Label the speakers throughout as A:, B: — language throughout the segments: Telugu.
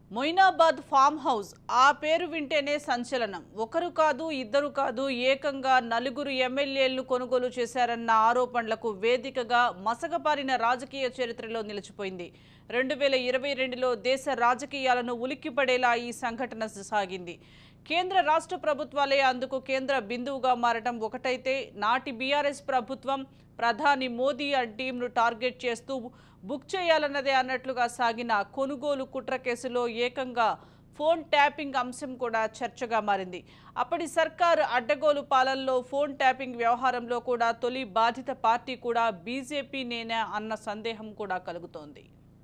A: మొయినాబాద్ ఫామ్ హౌస్ ఆ పేరు వింటేనే సంచలనం. ఒకరు కాదు, ఇద్దరు కాదు, ఏకంగా నలుగురు ఎమ్మెల్యేలను కొనుగోలు చేశారన్న ఆరోపణలకు వేదికగా మసకబారిన రాజకీయ చరిత్రలో నిలిచిపోయింది. 2022లో దేశ రాజకీయాలను ఉలిక్కిపడేలా ఈ సంఘటన సాగింది. కేంద్ర రాష్ట్ర ప్రభుత్వాలే అందుకు కేంద్ర బిందువుగా మారడం ఒకటైతే, నాటి బీఆర్ఎస్ ప్రభుత్వం ప్రధాని మోదీ టీంను టార్గెట్ చేస్తూ బుక్ చేయాలన్నదే అన్నట్లుగా సాగిన కొనుగోలు కుట్ర కేసులో ఏకంగా ఫోన్ ట్యాపింగ్ అంశం కూడా చర్చగా మారింది. అప్పటి సర్కారు అడ్డగోలు పాలనలో ఫోన్ ట్యాపింగ్ వ్యవహారంలో కూడా తొలి బాధిత పార్టీ కూడా బీజేపీనేనా అన్న సందేహం కూడా కలుగుతోంది.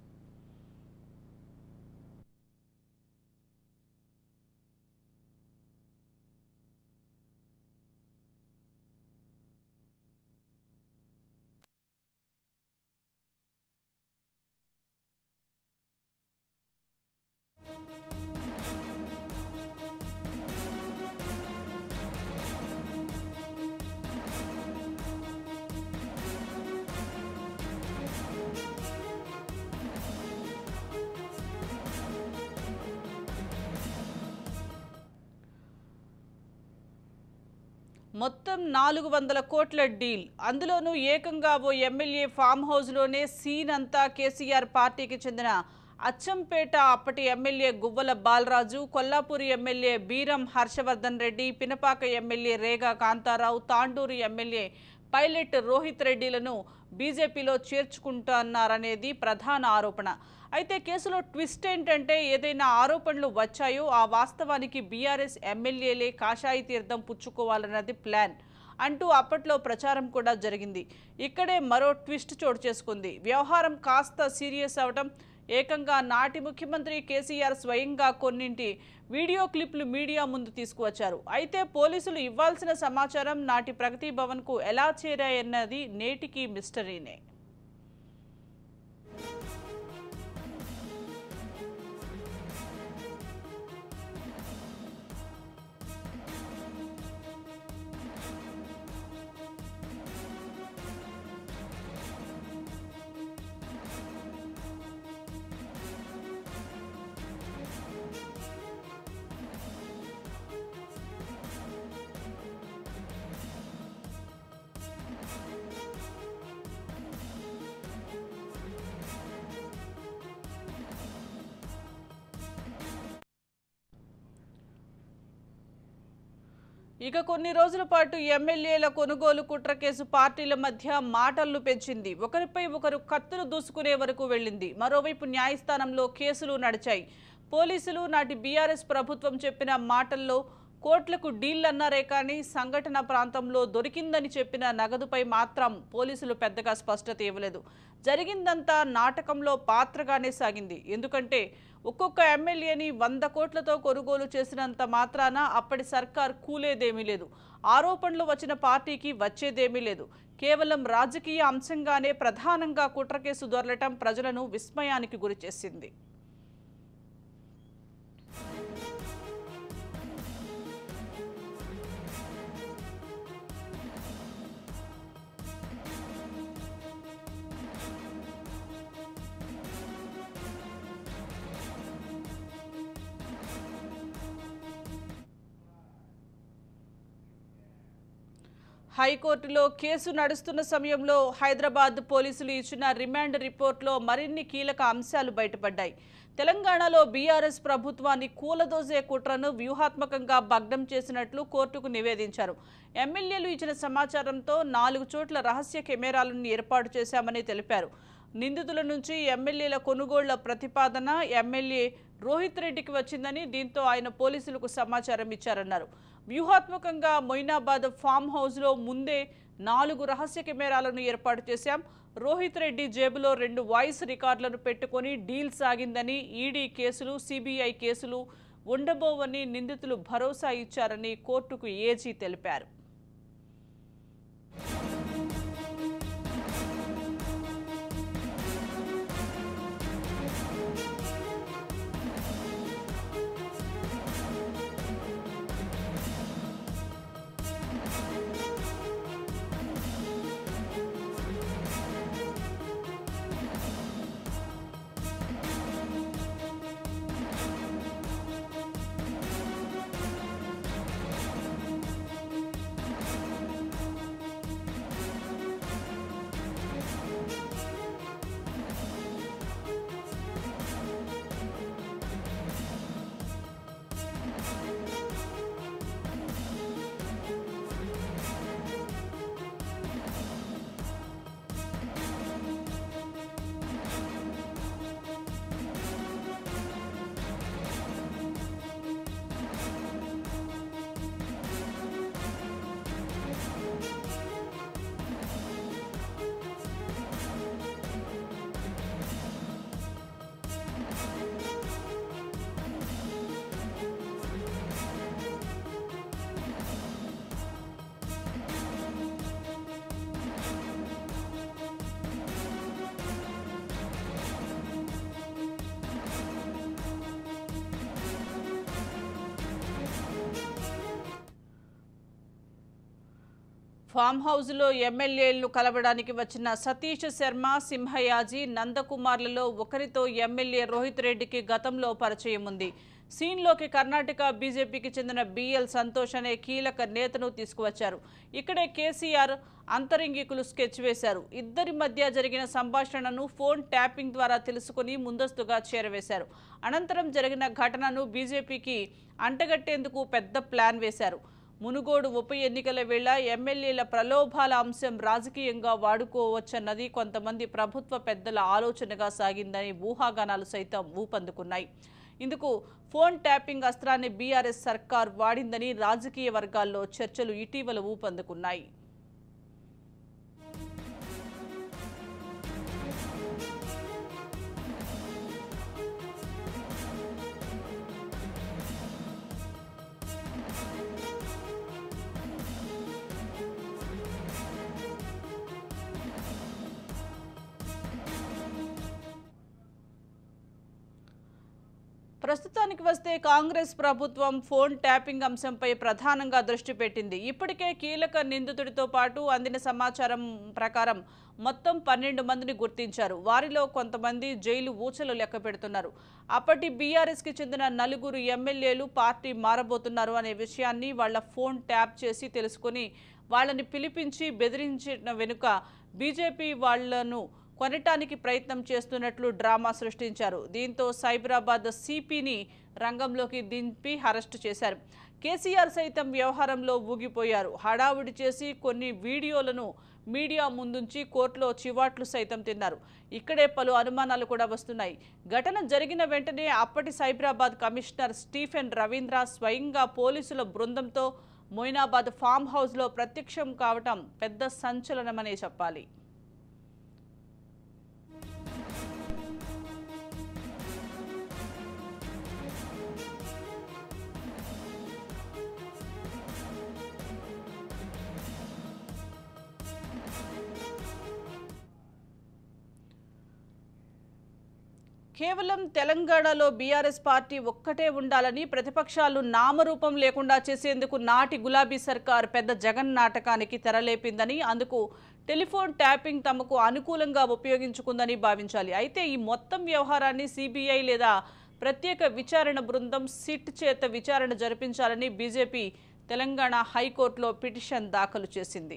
A: మొత్తం 400 కోట్ల డీల్, అందులోనూ ఏకంగా ఓ ఎమ్మెల్యే ఫామ్ హౌస్లోనే సీన్ అంతా కేసీఆర్ పార్టీకి చెందిన అచ్చంపేట అప్పటి MLA Guvvala Balaraju, Kollapur MLA Beeram Harshavardhan Reddy, Pinapaka MLA Rega Kantharao, Tandur MLA pilot Rohith రెడ్డిలను బీజేపీలో చేర్చుకుంటున్నారనేది ప్రధాన ఆరోపణ. అయితే కేసులో ట్విస్ట్ ఏంటంటే, ఏదైనా ఆరోపణలు వచ్చాయో ఆ వాస్తవానికి బీఆర్ఎస్ ఎమ్మెల్యేలే కాషాయి తీర్థం పుచ్చుకోవాలన్నది ప్లాన్ అంటూ అప్పట్లో ప్రచారం కూడా జరిగింది. ఇక్కడే మరో ట్విస్ట్ చోటు చేసుకుంది. వ్యవహారం కాస్త సీరియస్ అవడం, ఏకంగా నాటి ముఖ్యమంత్రి కేసీఆర్ స్వయంగా కొన్నింటి వీడియో క్లిప్లు మీడియా ముందు తీసుకువచ్చారు. అయితే పోలీసులు ఇవ్వాల్సిన సమాచారం నాటి ప్రగతి భవన్కు ఎలా చేరాయన్నది నేటికి మిస్టరీనే. ఇక కొన్ని రోజుల పాటు ఎమ్మెల్యేల కొనుగోలు కుట్ర కేసు పార్టీల మధ్య మాటలను పెంచింది. ఒకరిపై ఒకరు కత్తులు దూసుకునే వరకు వెళ్ళింది. మరోవైపు న్యాయస్థానంలో కేసులు నడిచాయి. పోలీసులు నాటి బీఆర్ఎస్ ప్రభుత్వం చెప్పిన మాటల్లో కోట్లకు డీల్ అన్నారే కానీ, సంఘటన ప్రాంతంలో దొరికిందని చెప్పిన నగదుపై మాత్రం పోలీసులు పెద్దగా స్పష్టత ఇవ్వలేదు. జరిగిందంతా నాటకంలో పాత్రగానే సాగింది. ఎందుకంటే ఒక్కొక్క ఎమ్మెల్యేని 100 కోట్లతో కొనుగోలు చేసినంత మాత్రాన అప్పటి సర్కార్ కూలేదేమీ లేదు. ఆరోపణలు వచ్చిన పార్టీకి వచ్చేదేమీ లేదు. కేవలం రాజకీయ అంశంగానే ప్రధానంగా కుట్ర కేసు దొరలటం ప్రజలను విస్మయానికి గురిచేసింది. హైకోర్టులో కేసు నడుస్తున్న సమయంలో హైదరాబాద్ పోలీసులు ఇచ్చిన రిమాండ్ రిపోర్ట్లో మరిన్ని కీలక అంశాలు బయటపడ్డాయి. తెలంగాణలో బీఆర్ఎస్ ప్రభుత్వాన్ని కూలదోసే కుట్రను వ్యూహాత్మకంగా భగ్నం చేసినట్లు కోర్టుకు నివేదించారు. ఎమ్మెల్యేలు ఇచ్చిన సమాచారంతో 4 చోట్ల రహస్య కెమెరాలను ఏర్పాటు చేశామని తెలిపారు. నిందితుల నుంచి ఎమ్మెల్యేల కొనుగోళ్ల ప్రతిపాదన ఎమ్మెల్యే రోహిత్ రెడ్డికి వచ్చిందని, దీంతో ఆయన పోలీసులకు సమాచారం ఇచ్చారన్నారు. వ్యూహాత్మకంగా మొయినాబాద్ ఫామ్ హౌస్లో ముందే 4 రహస్య కెమెరాలను ఏర్పాటు చేశాం. రోహిత్ రెడ్డి జేబులో 2 వాయిస్ రికార్డులను పెట్టుకుని డీల్ సాగిందని, ఈడీ కేసులు, సిబిఐ కేసులు ఉండబోవని నిందితులు భరోసా ఇచ్చారని కోర్టుకు ఏజీ తెలిపారు. ఫామ్ హౌస్లో ఎమ్మెల్యేలను కలవడానికి వచ్చిన సతీష్ శర్మ, సింహయాజీ, నందకుమార్లలో ఒకరితో ఎమ్మెల్యే రోహిత్ రెడ్డికి గతంలో పరిచయం ఉంది. సీన్లోకి కర్ణాటక బీజేపీకి చెందిన బిఎల్ సంతోష్ అనే కీలక నేతను తీసుకువచ్చారు. ఇక్కడే కేసీఆర్ అంతరంగికులు స్కెచ్ వేశారు. ఇద్దరి మధ్య జరిగిన సంభాషణను ఫోన్ ట్యాపింగ్ ద్వారా తెలుసుకుని ముందస్తుగా చేరవేశారు. అనంతరం జరిగిన ఘటనను బీజేపీకి అంటగట్టేందుకు పెద్ద ప్లాన్ వేశారు. మునుగోడు ఉప ఎన్నికల వేళ ఎమ్మెల్యేల ప్రలోభాల అంశం రాజకీయంగా వాడుకోవచ్చన్నది కొంతమంది ప్రభుత్వ పెద్దల ఆలోచనగా సాగిందని ఊహాగానాలు సైతం ఊపందుకున్నాయి. ఇందుకు ఫోన్ ట్యాపింగ్ అస్త్రాన్ని బీఆర్ఎస్ సర్కార్ వాడిందని రాజకీయ వర్గాల్లో చర్చలు ఇటీవల ఊపందుకున్నాయి. ప్రస్తుతానికి వస్తే కాంగ్రెస్ ప్రభుత్వం ఫోన్ ట్యాపింగ్ అంశంపై ప్రధానంగా దృష్టి పెట్టింది. ఇప్పటికే కీలక నిందితుడితో పాటు అందిన సమాచారం ప్రకారం మొత్తం 12 మందిని గుర్తించారు. వారిలో కొంతమంది జైలు ఊచలు లెక్క పెడుతున్నారు. అప్పటి బీఆర్ఎస్కి చెందిన 4 ఎమ్మెల్యేలు పార్టీ మారబోతున్నారు అనే విషయాన్ని వాళ్ల ఫోన్ ట్యాప్ చేసి తెలుసుకుని వాళ్ళని పిలిపించి బెదిరించిన వెనుక బీజేపీ వాళ్లను కొనటానికి ప్రయత్నం చేస్తున్నట్లు డ్రామా సృష్టించారు. దీంతో సైబరాబాద్ సిపిని రంగంలోకి దింపి అరెస్టు చేశారు. కేసీఆర్ సైతం వ్యవహారంలో ఊగిపోయారు. హడావుడి చేసి కొన్ని వీడియోలను మీడియా ముందుంచి కోర్టులో చివాట్లు సైతం తిన్నారు. ఇక్కడే పలు అనుమానాలు కూడా వస్తున్నాయి. ఘటన జరిగిన వెంటనే అప్పటి సైబరాబాద్ కమిషనర్ స్టీఫెన్ రవీంద్ర స్వయంగా పోలీసుల బృందంతో మొయినాబాద్ ఫామ్ హౌస్లో ప్రత్యక్షం కావటం పెద్ద సంచలనమనే చెప్పాలి. కేవలం తెలంగాణలో బీఆర్ఎస్ పార్టీ ఒక్కటే ఉండాలని ప్రతిపక్షాలు నామరూపం లేకుండా చేసేందుకు నాటి గులాబీ సర్కార్ పెద్ద జగన్ నాటకానికి తెరలేపిందని, అందుకు టెలిఫోన్ ట్యాపింగ్ తమకు అనుకూలంగా ఉపయోగించుకుందని భావించాలి. అయితే ఈ మొత్తం వ్యవహారాన్ని సిబిఐ లేదా ప్రత్యేక విచారణ బృందం సిట్ చేత విచారణ జరిపించాలని బీజేపీ తెలంగాణ హైకోర్టులో పిటిషన్ దాఖలు చేసింది.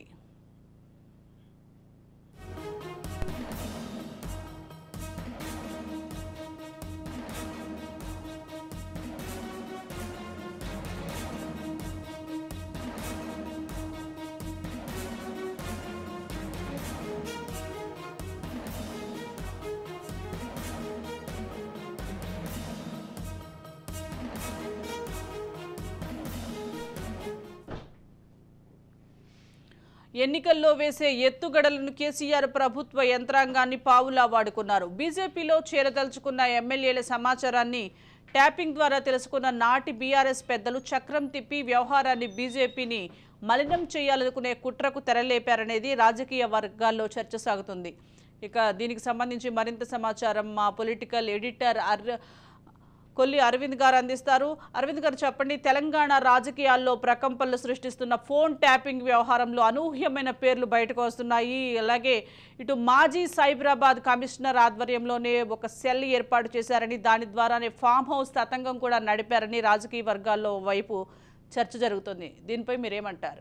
A: ఎన్నికల్లో వేసే ఎత్తుగడలను కేసీఆర్ ప్రభుత్వ యంత్రాంగాన్ని పావులా వాడుకున్నారు. బీజేపీలో చేరదలుచుకున్న ఎమ్మెల్యేల సమాచారాన్ని ట్యాపింగ్ ద్వారా తెలుసుకున్న నాటి బీఆర్ఎస్ పెద్దలు చక్రం తిప్పి వ్యవహారాన్ని బీజేపీని మలినం చేయాలనుకునే కుట్రకు తెరలేపారనేది రాజకీయ వర్గాల్లో చర్చ సాగుతుంది. ఇక దీనికి సంబంధించి మరింత సమాచారం మా పొలిటికల్ ఎడిటర్ కొల్లి అరవింద్ గారు అందిస్తారు. అరవింద్ గారు చెప్పండి, తెలంగాణ రాజకీయాల్లో ప్రకంపనలు సృష్టిస్తున్న ఫోన్ ట్యాపింగ్ వ్యవహారంలో అనూహ్యమైన పేర్లు బయటకు వస్తున్నాయి. అలాగే ఇటు మాజీ సైబరాబాద్ కమిషనర్ ఆధ్వర్యంలోనే ఒక సెల్ ఏర్పాటు చేశారని, దాని ద్వారానే ఫామ్ హౌస్ తతంగం కూడా నడిపారని రాజకీయ వర్గాల్లో వైపు చర్చ జరుగుతుంది. దీనిపై మీరేమంటారు?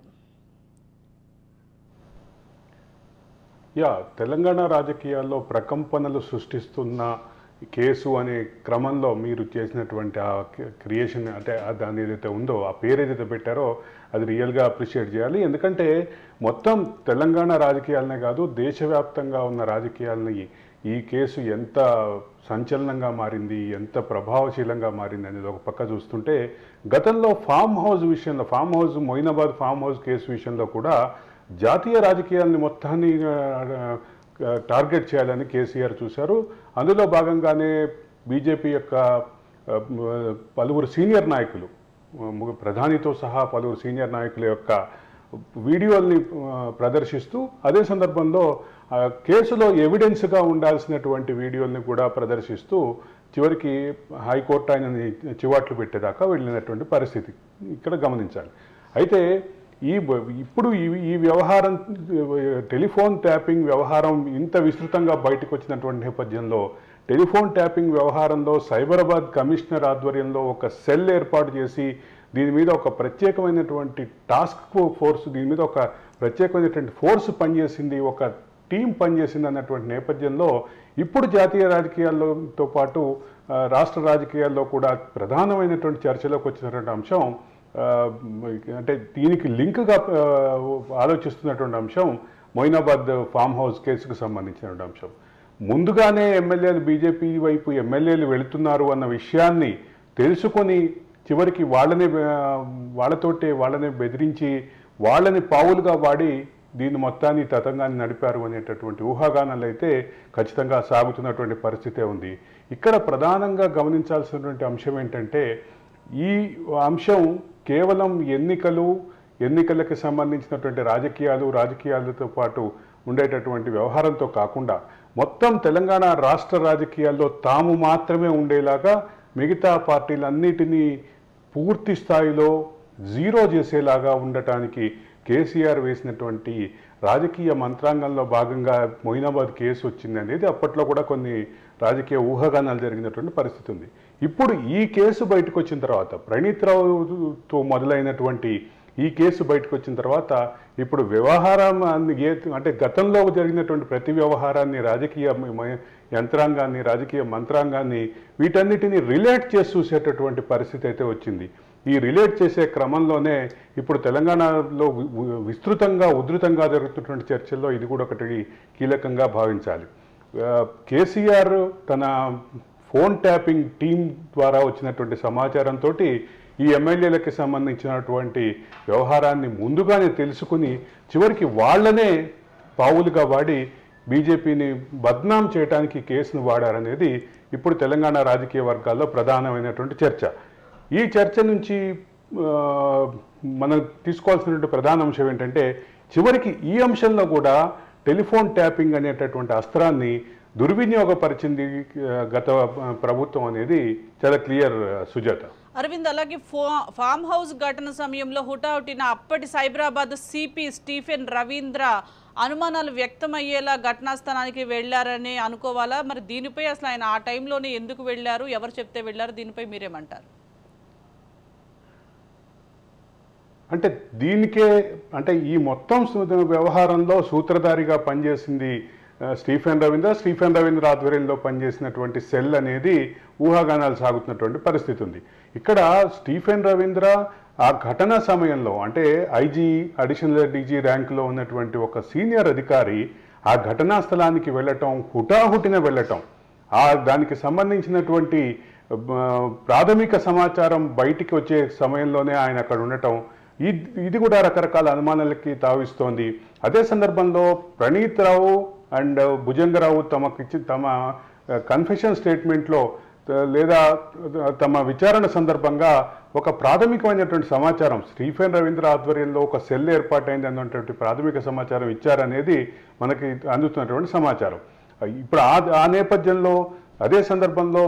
B: తెలంగాణ రాజకీయాల్లో ప్రకంపనలు సృష్టిస్తున్న కేసు అనే క్రమంలో మీరు చేసినటువంటి ఆ క్రియేషన్, అంటే దాని ఏదైతే ఉందో ఆ పేరు ఏదైతే పెట్టారో అది రియల్గా అప్రిషియేట్ చేయాలి. ఎందుకంటే మొత్తం తెలంగాణ రాజకీయాలనే కాదు, దేశవ్యాప్తంగా ఉన్న రాజకీయాలని ఈ కేసు ఎంత సంచలనంగా మారింది, ఎంత ప్రభావశీలంగా మారింది అనేది ఒక పక్క చూస్తుంటే, గతంలో ఫామ్ హౌస్ విషయంలో, మొయినాబాద్ ఫామ్ హౌస్ కేసు విషయంలో కూడా జాతీయ రాజకీయాలని మొత్తాన్ని టార్గెట్ చేయాలని కేసీఆర్ చూశారు. అందులో భాగంగానే బీజేపీ యొక్క పలువురు సీనియర్ నాయకులు, ప్రధానితో సహా పలువురు సీనియర్ నాయకుల యొక్క వీడియోల్ని ప్రదర్శిస్తూ, అదే సందర్భంలో కేసులో ఎవిడెన్స్గా ఉండాల్సినటువంటి వీడియోల్ని కూడా ప్రదర్శిస్తూ చివరికి హైకోర్టు ఆయనని చివాట్లు పెట్టేదాకా వెళ్ళినటువంటి పరిస్థితి ఇక్కడ గమనించాలి. అయితే ఇప్పుడు ఈ వ్యవహారం, టెలిఫోన్ ట్యాపింగ్ వ్యవహారం ఇంత విస్తృతంగా బయటకు వచ్చినటువంటి నేపథ్యంలో టెలిఫోన్ ట్యాపింగ్ వ్యవహారంలో సైబరాబాద్ కమిషనర్ ఆధ్వర్యంలో ఒక సెల్ ఏర్పాటు చేసి దీని మీద ఒక ప్రత్యేకమైనటువంటి టాస్క్ ఫోర్స్, దీని మీద ఒక ప్రత్యేకమైనటువంటి ఫోర్స్ పనిచేసింది, ఒక టీం పనిచేసింది అన్నటువంటి నేపథ్యంలో ఇప్పుడు జాతీయ రాజకీయాలతో పాటు రాష్ట్ర రాజకీయాల్లో కూడా ప్రధానమైనటువంటి చర్చలోకి వచ్చినటువంటి అంశం, అంటే దీనికి లింక్గా ఆలోచిస్తున్నటువంటి అంశం మొయినాబాద్ ఫామ్ హౌస్ కేసుకు సంబంధించినటువంటి అంశం. ముందుగానే ఎమ్మెల్యేలు, బీజేపీ వైపు ఎమ్మెల్యేలు వెళుతున్నారు అన్న విషయాన్ని తెలుసుకొని చివరికి వాళ్ళనే బెదిరించి వాళ్ళని పావులుగా వాడి దీన్ని మొత్తాన్ని తతంగాన్ని నడిపారు అనేటటువంటి ఊహాగానాలు అయితే ఖచ్చితంగా సాగుతున్నటువంటి పరిస్థితే ఉంది. ఇక్కడ ప్రధానంగా గమనించాల్సినటువంటి అంశం ఏంటంటే ఈ అంశం కేవలం ఎన్నికలకి సంబంధించినటువంటి రాజకీయాలతో పాటు ఉండేటటువంటి వ్యవహారంతో కాకుండా మొత్తం తెలంగాణ రాష్ట్ర రాజకీయాల్లో తాము మాత్రమే ఉండేలాగా మిగతా పార్టీలన్నిటినీ పూర్తి స్థాయిలో జీరో చేసేలాగా ఉండటానికి కేసీఆర్ వేసినటువంటి రాజకీయ మంత్రాంగంలో భాగంగా మొయినాబాద్ కేసు వచ్చింది అనేది అప్పట్లో కూడా కొన్ని రాజకీయ ఊహాగానాలు జరిగినటువంటి పరిస్థితి ఉంది. ఇప్పుడు ఈ కేసు బయటకు వచ్చిన తర్వాత, ప్రణీత్ రావుతో మొదలైనటువంటి ఈ కేసు బయటకు వచ్చిన తర్వాత ఇప్పుడు వ్యవహారం అంటే గతంలో జరిగినటువంటి ప్రతి వ్యవహారాన్ని, రాజకీయ యంత్రాంగాన్ని, రాజకీయ మంత్రాంగాన్ని వీటన్నిటిని రిలేట్ చేసి చూసేటటువంటి పరిస్థితి అయితే వచ్చింది. ఈ రిలేట్ చేసే క్రమంలోనే ఇప్పుడు తెలంగాణలో ఉధృతంగా జరుగుతున్నటువంటి చర్చల్లో ఇది కూడా ఒకటి కీలకంగా భావించాలి. కేసీఆర్ తన ఫోన్ ట్యాపింగ్ టీం ద్వారా వచ్చినటువంటి సమాచారంతో ఈ ఎమ్మెల్యేలకి సంబంధించినటువంటి వ్యవహారాన్ని ముందుగానే తెలుసుకుని చివరికి వాళ్లనే పావులుగా వాడి బీజేపీని బద్నాం చేయడానికి కేసును వాడారనేది ఇప్పుడు తెలంగాణ రాజకీయ వర్గాల్లో ప్రధానమైనటువంటి చర్చ. ఈ చర్చ నుంచి మనం తీసుకోవాల్సినటువంటి ప్రధాన అంశం ఏంటంటే చివరికి ఈ అంశంలో కూడా టెలిఫోన్ ట్యాపింగ్ అనేటటువంటి అస్త్రాన్ని దుర్వినియోగపరిచింది గత ప్రభుత్వం అనేది చాలా క్లియర్. సుజాత.
A: అరవింద్, అలాగే ఫామ్ హౌస్ ఘటన సమయంలో హుటాహుటిన అప్పటి సైబరాబాద్ సిపి స్టీఫెన్ రవీంద్ర అనుమానాలు వ్యక్తమయ్యేలా ఘటనా స్థలానికి వెళ్లారని అనుకోవాలా? మరి దీనిపై అసలు ఆయన ఆ టైంలోనే ఎందుకు వెళ్లారు, ఎవరు చెప్తే వెళ్లారు, దీనిపై మీరేమంటారు?
B: అంటే దీనికే అంటే ఈ మొత్తం వ్యవహారంలో సూత్రధారిగా పనిచేసింది స్టీఫెన్ రవీంద్ర ఆధ్వర్యంలో పనిచేసినటువంటి సెల్ అనేది ఊహాగానాలు సాగుతున్నటువంటి పరిస్థితి ఉంది. ఇక్కడ స్టీఫెన్ రవీంద్ర ఆ ఘటన సమయంలో అంటే అడిషనల్ డీజీ ర్యాంకులో ఉన్నటువంటి ఒక సీనియర్ అధికారి ఆ ఘటనా స్థలానికి వెళ్ళటం, హుటాహుటిన వెళ్ళటం, దానికి సంబంధించినటువంటి ప్రాథమిక సమాచారం బయటికి వచ్చే సమయంలోనే ఆయన అక్కడ ఉండటం, ఇది కూడా రకరకాల అనుమానాలకి తావిస్తోంది. అదే సందర్భంలో ప్రణీత్ రావు అండ్ భుజంగరావు తమ కన్ఫెషన్ స్టేట్మెంట్లో లేదా తమ విచారణ సందర్భంగా ఒక ప్రాథమికమైనటువంటి సమాచారం స్టీఫెన్ రవీంద్ర ఆధ్వర్యంలో ఒక సెల్ ఏర్పాటైంది అన్నటువంటి ప్రాథమిక సమాచారం ఇచ్చారనేది మనకి అందుతున్నటువంటి సమాచారం. ఇప్పుడు ఆ నేపథ్యంలో అదే సందర్భంలో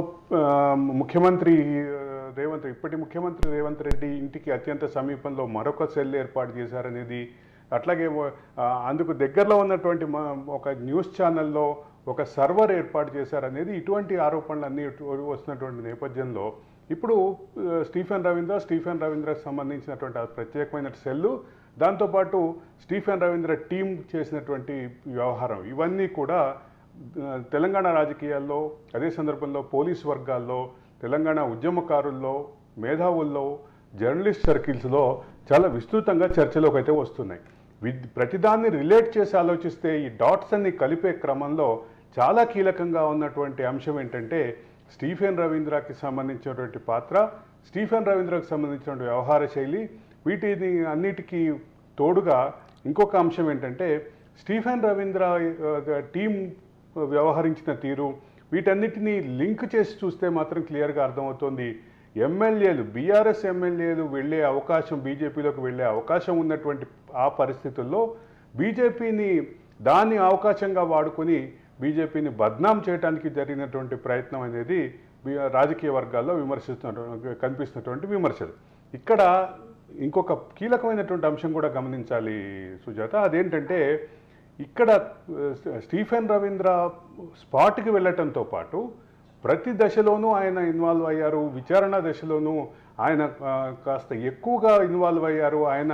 B: ఇప్పటి ముఖ్యమంత్రి రేవంత్ రెడ్డి ఇంటికి అత్యంత సమీపంలో మరొక సెల్ ఏర్పాటు చేశారనేది, అట్లాగే అందుకు దగ్గరలో ఉన్నటువంటి ఒక న్యూస్ ఛానల్లో ఒక సర్వర్ ఏర్పాటు చేశారనేది, ఇటువంటి ఆరోపణలన్నీ వస్తున్నటువంటి నేపథ్యంలో ఇప్పుడు స్టీఫెన్ రవీంద్రకు సంబంధించినటువంటి ప్రత్యేకమైన సెల్లు, దాంతోపాటు స్టీఫెన్ రవీంద్ర టీం చేసినటువంటి వ్యవహారం, ఇవన్నీ కూడా తెలంగాణ రాజకీయాల్లో, అదే సందర్భంలో పోలీసు వర్గాల్లో, తెలంగాణ ఉద్యమకారుల్లో, మేధావుల్లో, జర్నలిస్ట్ సర్కిల్స్లో చాలా విస్తృతంగా చర్చలోకి అయితే వస్తున్నాయి. ప్రతిదాన్ని రిలేట్ చేసి ఆలోచిస్తే ఈ డాట్స్ అన్ని కలిపే క్రమంలో చాలా కీలకంగా ఉన్నటువంటి అంశం ఏంటంటే స్టీఫెన్ రవీంద్రకి సంబంధించినటువంటి పాత్ర, స్టీఫెన్ రవీంద్రకు సంబంధించినటువంటి వ్యవహార శైలి, వీటిని అన్నిటికీ తోడుగా ఇంకొక అంశం ఏంటంటే స్టీఫెన్ రవీంద్ర టీం వ్యవహరించిన తీరు, వీటన్నిటినీ లింక్ చేసి చూస్తే మాత్రం క్లియర్గా అర్థమవుతోంది. బీఆర్ఎస్ ఎమ్మెల్యేలు వెళ్ళే అవకాశం, బీజేపీలోకి వెళ్ళే అవకాశం ఉన్నటువంటి ఆ పరిస్థితుల్లో బీజేపీని దాన్ని అవకాశంగా వాడుకొని బీజేపీని బద్నాం చేయడానికి జరిగినటువంటి ప్రయత్నం అనేది రాజకీయ వర్గాల్లో కనిపిస్తున్నటువంటి విమర్శలు. ఇక్కడ ఇంకొక కీలకమైనటువంటి అంశం కూడా గమనించాలి సుజాత. అదేంటంటే ఇక్కడ స్టీఫెన్ రవీంద్ర స్పాట్కి వెళ్ళటంతో పాటు ప్రతి దశలోనూ ఆయన ఇన్వాల్వ్ అయ్యారు. విచారణ దశలోనూ ఆయన కాస్త ఎక్కువగా ఇన్వాల్వ్ అయ్యారు. ఆయన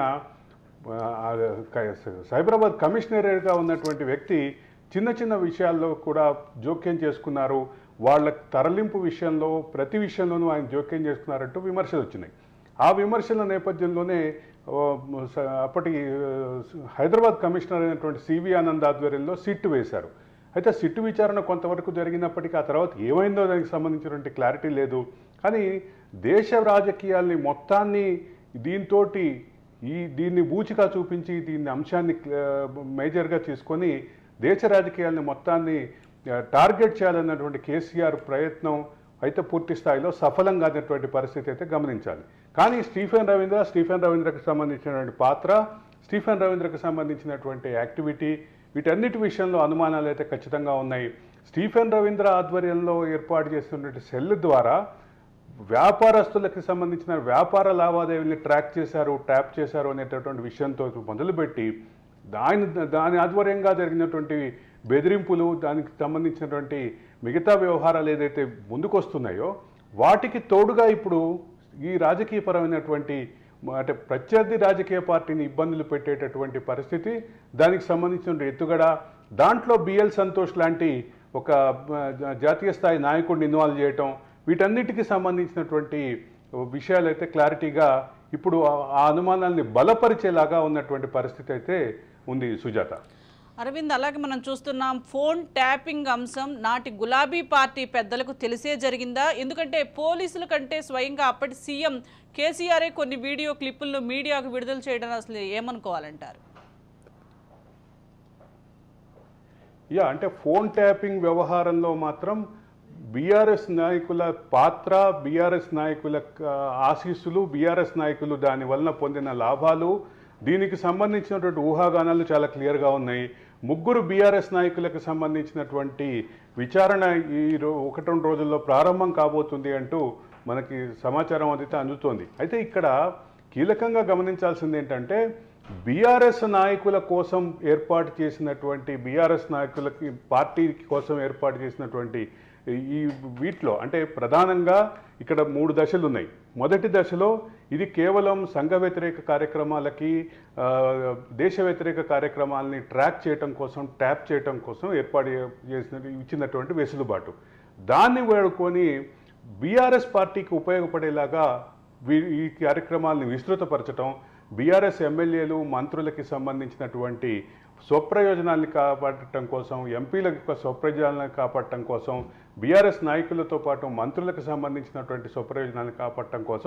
B: సైబరాబాద్ కమిషనరేట్గా ఉన్నటువంటి వ్యక్తి చిన్న చిన్న విషయాల్లో కూడా జోక్యం చేసుకున్నారు. వాళ్ళ తరలింపు విషయంలో ప్రతి విషయంలోనూ ఆయన జోక్యం చేసుకున్నారంటూ విమర్శలు వచ్చినాయి. ఆ విమర్శల నేపథ్యంలోనే అప్పటి హైదరాబాద్ కమిషనర్ అయినటువంటి సివి ఆనంద్ ఆధ్వర్యంలో సిట్ వేశారు. అయితే సిట్టు విచారణ కొంతవరకు జరిగినప్పటికీ ఆ తర్వాత ఏమైందో దానికి సంబంధించినటువంటి క్లారిటీ లేదు. కానీ దేశ రాజకీయాల్ని మొత్తాన్ని దీన్ని బూచిగా చూపించి దీన్ని అంశాన్ని మేజర్గా తీసుకొని దేశ రాజకీయాల్ని మొత్తాన్ని టార్గెట్ చేయాలన్నటువంటి కేసీఆర్ ప్రయత్నం అయితే పూర్తి స్థాయిలో సఫలం కానటువంటి పరిస్థితి అయితే గమనించాలి. కానీ స్టీఫెన్ రవీంద్రకు సంబంధించినటువంటి పాత్ర, స్టీఫెన్ రవీంద్రకు సంబంధించినటువంటి యాక్టివిటీ, వీటన్నిటి విషయంలో అనుమానాలు అయితే ఖచ్చితంగా ఉన్నాయి. స్టీఫెన్ రవీంద్ర ఆధ్వర్యంలో ఏర్పాటు చేస్తున్నటువంటి సెల్ ద్వారా వ్యాపారస్తులకు సంబంధించిన వ్యాపార లావాదేవీల్ని ట్రాప్ చేశారు అనేటటువంటి విషయంతో మొదలుపెట్టి దాని ఆధ్వర్యంగా జరిగినటువంటి బెదిరింపులు, దానికి సంబంధించినటువంటి మిగతా వ్యవహారాలు ఏదైతే ముందుకొస్తున్నాయో వాటికి తోడుగా ఇప్పుడు ఈ రాజకీయపరమైనటువంటి అంటే ప్రత్యర్థి రాజకీయ పార్టీని ఇబ్బందులు పెట్టేటటువంటి పరిస్థితి, దానికి సంబంధించిన ఎత్తుగడ, దాంట్లో బిఎల్ సంతోష్ లాంటి ఒక జాతీయ స్థాయి నాయకుడిని ఇన్వాల్వ్ చేయటం, వీటన్నిటికీ సంబంధించినటువంటి విషయాలు అయితే క్లారిటీగా ఇప్పుడు ఆ అనుమానాల్ని బలపరిచేలాగా ఉన్నటువంటి పరిస్థితి అయితే ఉంది సుజాత.
A: అరవింద్, అలాగే మనం చూస్తున్నాం ఫోన్ ట్యాపింగ్ అంశం నాటి గులాబీ పార్టీ పెద్దలకు తెలిసే జరిగిందా? ఎందుకంటే పోలీసుల కంటే స్వయంగా అప్పటి సీఎం కేసీఆరే కొన్ని వీడియో క్లిప్పులను మీడియాకు విడుదల చేయడం అసలు ఏమనుకోవాలంటారు?
B: అంటే ఫోన్ ట్యాపింగ్ వ్యవహారంలో మాత్రం బీఆర్ఎస్ నాయకుల పాత్ర, బీఆర్ఎస్ నాయకుల ఆశీస్సులు, బీఆర్ఎస్ నాయకులు దాని వలన పొందిన లాభాలు, దీనికి సంబంధించినటువంటి ఊహాగానాలు చాలా క్లియర్గా ఉన్నాయి. ముగ్గురు బీఆర్ఎస్ నాయకులకు సంబంధించినటువంటి విచారణ ఈ 1-2 రోజుల్లో ప్రారంభం కాబోతుంది అంటూ మనకి సమాచారం అయితే అందుతోంది. అయితే ఇక్కడ కీలకంగా గమనించాల్సింది ఏంటంటే బీఆర్ఎస్ నాయకుల కోసం ఏర్పాటు చేసినటువంటి బీఆర్ఎస్ నాయకులకి పార్టీ కోసం ఏర్పాటు చేసినటువంటి ఈ వీటిలో అంటే ప్రధానంగా ఇక్కడ 3 దశలు ఉన్నాయి. మొదటి దశలో ఇది కేవలం సంఘ వ్యతిరేక కార్యక్రమాలకి, దేశ వ్యతిరేక కార్యక్రమాలని ట్రాక్ చేయటం కోసం, ట్యాప్ చేయటం కోసం ఏర్పాటు ఇచ్చినటువంటి వెసులుబాటు. దాన్ని వాడుకొని బీఆర్ఎస్ పార్టీకి ఉపయోగపడేలాగా ఈ కార్యక్రమాలను విస్తృతపరచడం, బీఆర్ఎస్ ఎమ్మెల్యేలు, మంత్రులకి సంబంధించినటువంటి స్వప్రయోజనాల్ని కాపాడటం కోసం, ఎంపీల యొక్క స్వప్రయోజనాలను కాపాడటం కోసం, బీఆర్ఎస్ నాయకులతో పాటు మంత్రులకు సంబంధించినటువంటి స్వప్రయోజనాలను కాపాడటం కోసం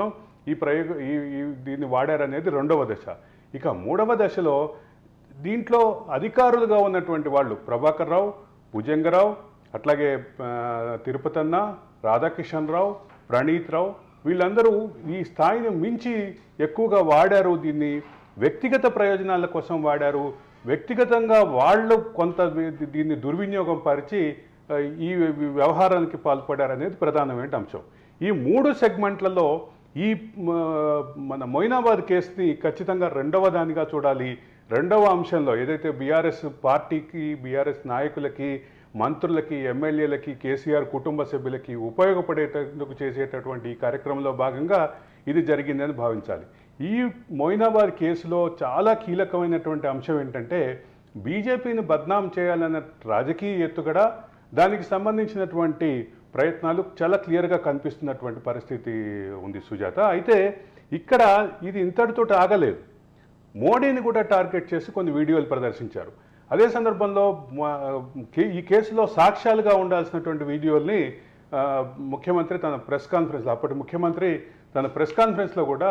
B: దీన్ని వాడారనేది 2వ దశ. ఇక 3వ దశలో దీంట్లో అధికారులుగా ఉన్నటువంటి వాళ్ళు ప్రభాకర్ రావు, భుజంగరావు, అట్లాగే తిరుపతన్న, రాధాకిషన్ రావు, ప్రణీత్ రావు, వీళ్ళందరూ ఈ స్థాయిని మించి ఎక్కువగా వాడారు. దీన్ని వ్యక్తిగత ప్రయోజనాల కోసం వాడారు. వ్యక్తిగతంగా వాళ్ళు కొంత దీన్ని దుర్వినియోగం పరిచి ఈ వ్యవహారానికి పాల్పడారనేది ప్రధానమైన అంశం. ఈ 3 సెగ్మెంట్లలో ఈ మన మొయినాబాద్ కేసుని ఖచ్చితంగా 2వ దానిగా చూడాలి. 2వ అంశంలో ఏదైతే బీఆర్ఎస్ పార్టీకి, బీఆర్ఎస్ నాయకులకి, మంత్రులకి, ఎమ్మెల్యేలకి, కేసీఆర్ కుటుంబ సభ్యులకి ఉపయోగపడేటందుకు చేసేటటువంటి ఈ కార్యక్రమంలో భాగంగా ఇది జరిగిందని భావించాలి. ఈ మొయినాబాద్ కేసులో చాలా కీలకమైనటువంటి అంశం ఏంటంటే బీజేపీని బద్నాం చేయాలన్న రాజకీయ ఎత్తుగడ, దానికి సంబంధించినటువంటి ప్రయత్నాలు చాలా క్లియర్గా కనిపిస్తున్నటువంటి పరిస్థితి ఉంది సుజాత. అయితే ఇక్కడ ఇది ఇంతటితో ఆగలేదు. మోడీని కూడా టార్గెట్ చేసి కొన్ని వీడియోలు ప్రదర్శించారు. అదే సందర్భంలో ఈ కేసులో సాక్ష్యాలుగా ఉండాల్సినటువంటి వీడియోల్ని ముఖ్యమంత్రి తన ప్రెస్ కాన్ఫరెన్స్లో, అప్పటి ముఖ్యమంత్రి తన ప్రెస్ కాన్ఫరెన్స్లో కూడా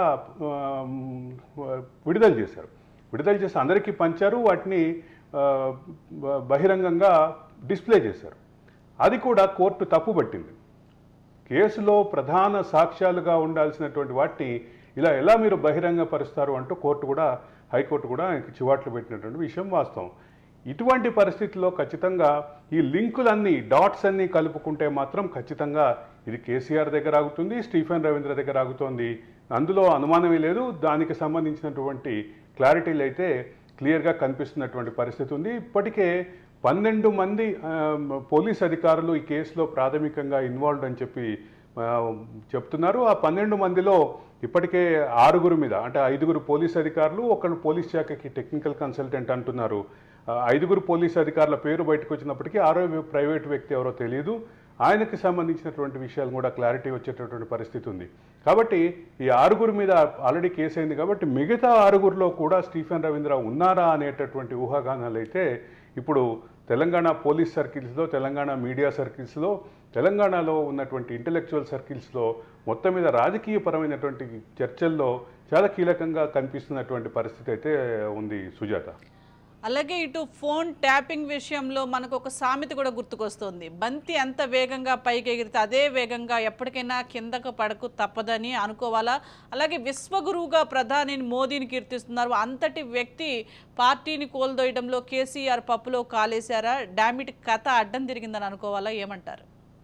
B: విడుదల చేసి అందరికీ పంచారు. వాటిని బహిరంగంగా డిస్ప్లే చేశారు. అది కూడా కోర్టు తప్పుపట్టింది. కేసులో ప్రధాన సాక్ష్యాలుగా ఉండాల్సినటువంటి వాటిని ఇలా ఎలా మీరు బహిరంగపరుస్తారు అంటూ హైకోర్టు కూడా ఆయనకి చివాట్లు పెట్టినటువంటి విషయం వాస్తవం. ఇటువంటి పరిస్థితుల్లో ఖచ్చితంగా ఈ లింకులన్నీ డాట్స్ అన్నీ కలుపుకుంటే మాత్రం ఖచ్చితంగా ఇది కేసీఆర్ దగ్గర ఆగుతుంది, స్టీఫెన్ రవీంద్ర దగ్గర ఆగుతోంది, అందులో అనుమానమే లేదు. దానికి సంబంధించినటువంటి క్లారిటీలు అయితే క్లియర్గా కనిపిస్తున్నటువంటి పరిస్థితి ఉంది. ఇప్పటికే 12 మంది పోలీస్ అధికారులు ఈ కేసులో ప్రాథమికంగా ఇన్వాల్వ్డ్ అని చెప్పి చెప్తున్నారు. ఆ 12 మందిలో ఇప్పటికే 6 మీద, అంటే 5 పోలీస్ అధికారులు, ఒకళ్ళు పోలీస్ శాఖకి టెక్నికల్ కన్సల్టెంట్ అంటున్నారు. 5 పోలీస్ అధికారుల పేరు బయటకు వచ్చినప్పటికీ 6వ ప్రైవేట్ వ్యక్తి ఎవరో తెలియదు. ఆయనకి సంబంధించినటువంటి విషయాలు కూడా క్లారిటీ వచ్చేటటువంటి పరిస్థితి ఉంది. కాబట్టి ఈ 6 మీద ఆల్రెడీ కేసు అయింది కాబట్టి మిగతా 6లో కూడా స్టీఫెన్ రవీంద్ర ఉన్నారా అనేటటువంటి ఊహాగానాలు అయితే ఇప్పుడు తెలంగాణ పోలీస్ సర్కిల్స్లో, తెలంగాణ మీడియా సర్కిల్స్లో, తెలంగాణలో ఉన్నటువంటి ఇంటెలెక్చువల్ సర్కిల్స్లో మొత్తం మీద రాజకీయపరమైనటువంటి చర్చల్లో చాలా కీలకంగా కనిపిస్తున్నటువంటి పరిస్థితి అయితే ఉంది సుజాత.
A: అలాగే ఇటు ఫోన్ ట్యాపింగ్ విషయంలో మనకు ఒక సామెత కూడా గుర్తుకొస్తుంది. బంతి ఎంత వేగంగా పైకి ఎగిరితే అదే వేగంగా ఎప్పటికైనా కిందకు పడకు తప్పదని అనుకోవాలా? అలాగే విశ్వగురువుగా ప్రధాని మోదీని కీర్తిస్తున్నారు. అంతటి వ్యక్తి పార్టీని కోల్దోయడంలో కేసీఆర్ పప్పులో కాలేశారా? డామిట్ కథ అడ్డం తిరిగిందని అనుకోవాలా? ఏమంటారు?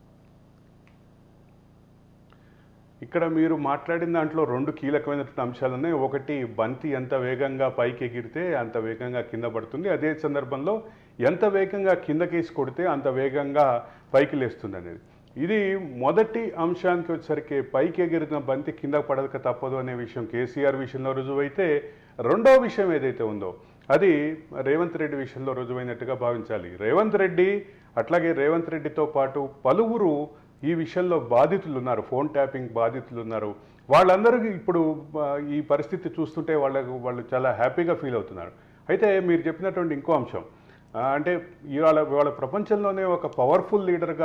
B: ఇక్కడ మీరు మాట్లాడిన దాంట్లో 2 కీలకమైనటువంటి అంశాలు ఉన్నాయి. ఒకటి, బంతి ఎంత వేగంగా పైకి ఎగిరితే అంత వేగంగా కింద పడుతుంది, అదే సందర్భంలో ఎంత వేగంగా కిందకేసి కొడితే అంత వేగంగా పైకి లేస్తుంది అనేది. ఇది మొదటి అంశానికి వచ్చేసరికి పైకి ఎగిరిన బంతి కింద పడక తప్పదు అనే విషయం కేసీఆర్ విషయంలో రుజువైతే, రెండో విషయం ఏదైతే ఉందో అది రేవంత్ రెడ్డి విషయంలో రుజువైనట్టుగా భావించాలి. రేవంత్ రెడ్డి అట్లాగే రేవంత్ రెడ్డితో పాటు పలువురు ఈ విషయంలో బాధితులు ఉన్నారు, ఫోన్ ట్యాపింగ్ బాధితులు ఉన్నారు. వాళ్ళందరికీ ఇప్పుడు ఈ పరిస్థితి చూస్తుంటే వాళ్ళు చాలా హ్యాపీగా ఫీల్ అవుతున్నారు. అయితే మీరు చెప్పినటువంటి ఇంకో అంశం, అంటే ఇవాళ ప్రపంచంలోనే ఒక పవర్ఫుల్ లీడర్గా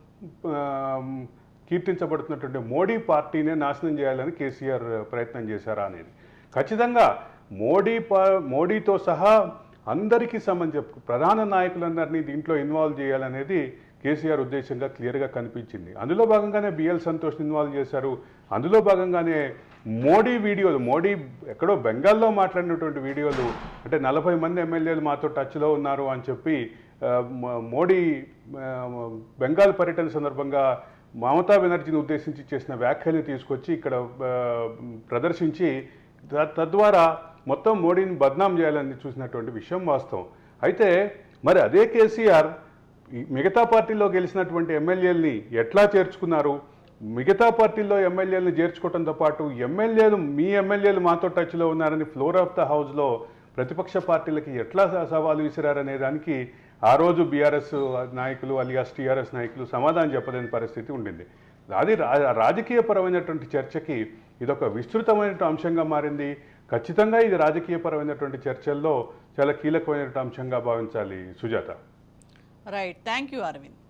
B: కీర్తించబడుతున్నటువంటి మోడీ పార్టీనే నాశనం చేయాలని కేసీఆర్ ప్రయత్నం చేశారా అనేది. ఖచ్చితంగా మోడీతో సహా అందరికీ సంబంధించి ప్రధాన నాయకులందరినీ దీంట్లో ఇన్వాల్వ్ చేయాలనేది కేసీఆర్ ఉద్దేశంగా క్లియర్గా కనిపించింది. అందులో భాగంగానే బిఎల్ సంతోష్ ఇన్వాల్వ్ చేశారు. అందులో భాగంగానే మోడీ ఎక్కడో బెంగాల్లో మాట్లాడినటువంటి వీడియోలు, అంటే 40 మంది ఎమ్మెల్యేలు మాతో టచ్లో ఉన్నారు అని చెప్పి మోడీ బెంగాల్ పర్యటన సందర్భంగా మమతా బెనర్జీని ఉద్దేశించి చేసిన వ్యాఖ్యలు తీసుకొచ్చి ఇక్కడ ప్రదర్శించి తద్వారా మొత్తం మోడీని బద్నాం చేయాలని చూసినటువంటి విషయం వాస్తవం. అయితే మరి అదే కేసీఆర్ మిగతా పార్టీల్లో గెలిచినటువంటి ఎమ్మెల్యేలని ఎట్లా చేర్చుకున్నారు? మిగతా పార్టీల్లో ఎమ్మెల్యేలను చేర్చుకోవడంతో పాటు మీ ఎమ్మెల్యేలు మాతో టచ్లో ఉన్నారని ఫ్లోర్ ఆఫ్ ద హౌస్లో ప్రతిపక్ష పార్టీలకి ఎట్లా సవాలు విసిరారనే దానికి ఆ రోజు బీఆర్ఎస్ నాయకులు అలియాస్ టీఆర్ఎస్ నాయకులు సమాధానం చెప్పలేని పరిస్థితి ఉండింది. అది రాజకీయపరమైనటువంటి చర్చకి ఇదొక విస్తృతమైనటువంటి అంశంగా మారింది. ఖచ్చితంగా ఇది రాజకీయపరమైనటువంటి చర్చల్లో చాలా కీలకమైనటువంటి అంశంగా భావించాలి Sujatha.
A: Right, thank you Arvind.